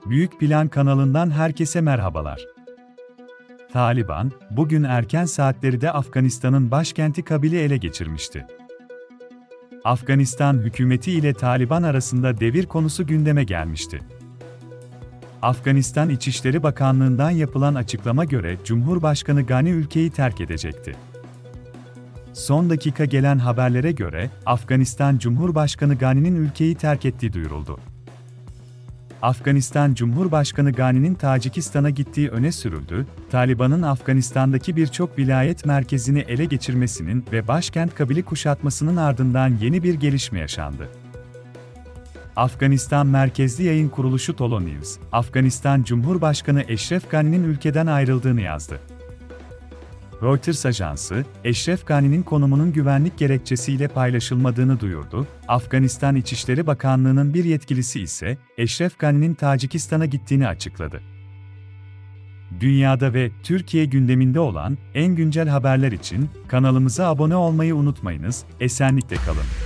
Büyük Plan kanalından herkese merhabalar. Taliban, bugün erken saatleri Afganistan'ın başkenti Kabil'i ele geçirmişti. Afganistan hükümeti ile Taliban arasında devir konusu gündeme gelmişti. Afganistan İçişleri Bakanlığı'ndan yapılan açıklama göre Cumhurbaşkanı Gani ülkeyi terk edecekti. Son dakika gelen haberlere göre Afganistan Cumhurbaşkanı Gani'nin ülkeyi terk ettiği duyuruldu. Afganistan Cumhurbaşkanı Gani'nin Tacikistan'a gittiği öne sürüldü, Taliban'ın Afganistan'daki birçok vilayet merkezini ele geçirmesinin ve başkent Kabil'i kuşatmasının ardından yeni bir gelişme yaşandı. Afganistan merkezli yayın kuruluşu Tolo News, Afganistan Cumhurbaşkanı Eşref Gani'nin ülkeden ayrıldığını yazdı. Reuters ajansı, Eşref Gani'nin konumunun güvenlik gerekçesiyle paylaşılmadığını duyurdu. Afganistan İçişleri Bakanlığı'nın bir yetkilisi ise, Eşref Gani'nin Tacikistan'a gittiğini açıkladı. Dünyada ve Türkiye gündeminde olan en güncel haberler için kanalımıza abone olmayı unutmayınız, esenlikle kalın.